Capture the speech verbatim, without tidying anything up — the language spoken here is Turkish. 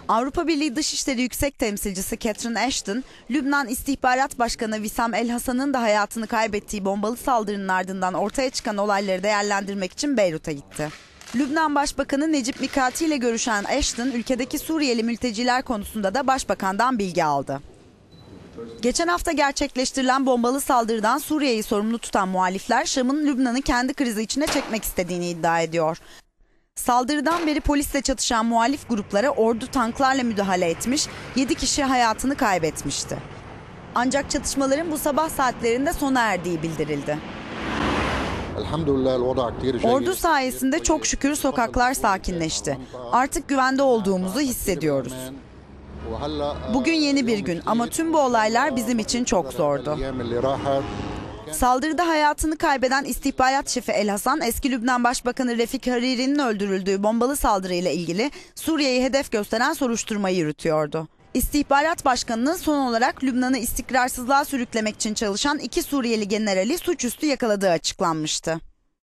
Avrupa Birliği Dışişleri Yüksek Temsilcisi Catherine Ashton, Lübnan İstihbarat Başkanı Vissam El Hasan'ın da hayatını kaybettiği bombalı saldırının ardından ortaya çıkan olayları değerlendirmek için Beyrut'a gitti. Lübnan Başbakanı Necip Mikati ile görüşen Ashton, ülkedeki Suriyeli mülteciler konusunda da Başbakan'dan bilgi aldı. Geçen hafta gerçekleştirilen bombalı saldırıdan Suriye'yi sorumlu tutan muhalifler, Şam'ın Lübnan'ı kendi krizi içine çekmek istediğini iddia ediyor. Saldırıdan beri polisle çatışan muhalif gruplara ordu tanklarla müdahale etmiş, yedi kişi hayatını kaybetmişti. Ancak çatışmaların bu sabah saatlerinde sona erdiği bildirildi. Ordu sayesinde çok şükür sokaklar sakinleşti. Artık güvende olduğumuzu hissediyoruz. Bugün yeni bir gün ama tüm bu olaylar bizim için çok zordu. Saldırıda hayatını kaybeden istihbarat şefi El Hasan, eski Lübnan Başbakanı Refik Hariri'nin öldürüldüğü bombalı saldırıyla ilgili Suriye'yi hedef gösteren soruşturmayı yürütüyordu. İstihbarat Başkanı'nın son olarak Lübnan'ı istikrarsızlığa sürüklemek için çalışan iki Suriyeli generali suçüstü yakaladığı açıklanmıştı.